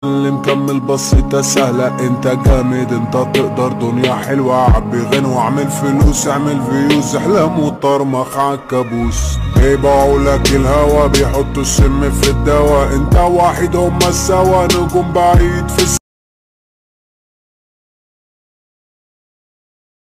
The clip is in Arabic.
اللي مكمل بسيطة سهلة، انت جامد انت تقدر، دنيا حلوة عبي غنى واعمل فلوس، اعمل فيوز، احلام وطرمخ عالكابوس. بيبيعولك الهوا بيحطوا السم في الدوا، انت واحد هما السوا، نجوم بعيد في